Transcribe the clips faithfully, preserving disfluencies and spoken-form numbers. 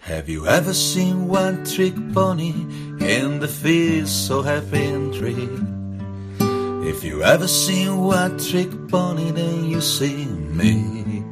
Have you ever seen one trick pony in the field so happy and tree? If you ever seen one trick pony, then you see me.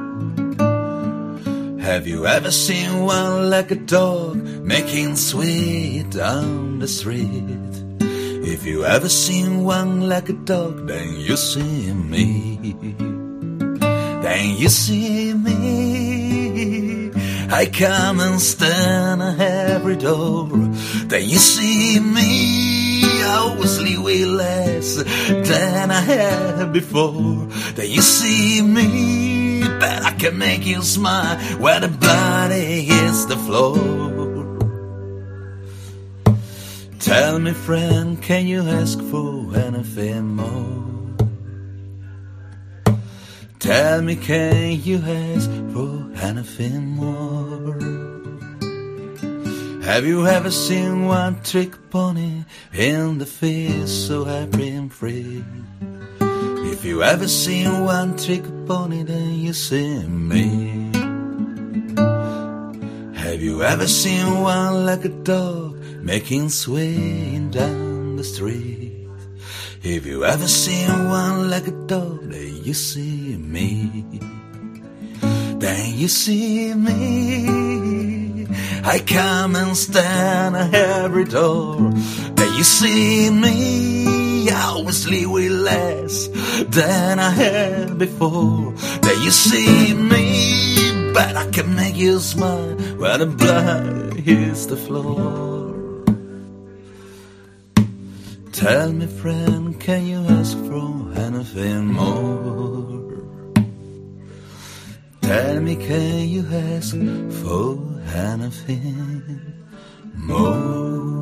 Have you ever seen one like a dog making sweet down the street? If you ever seen one like a dog, then you see me. Then you see me. I come and stand at every door. Then you see me. I always leave with less than I had before. Then you see me. But I can make you smile when the body hits the floor. Tell me, friend, can you ask for anything more? Tell me, can you ask for anything more? Have you ever seen one trick pony in the field so happy and free? If you ever seen one trick pony, then you see me. Have you ever seen one like a dog making swing down the street? If you ever seen one like a dog, then you see me. Then you see me. I come and stand at every door. Then you see me. I always leave with less than I had before. Then you see me. But I can make you smile when the blood hits the floor. Tell me, friend, can you ask for anything more? Tell me, can you ask for anything more?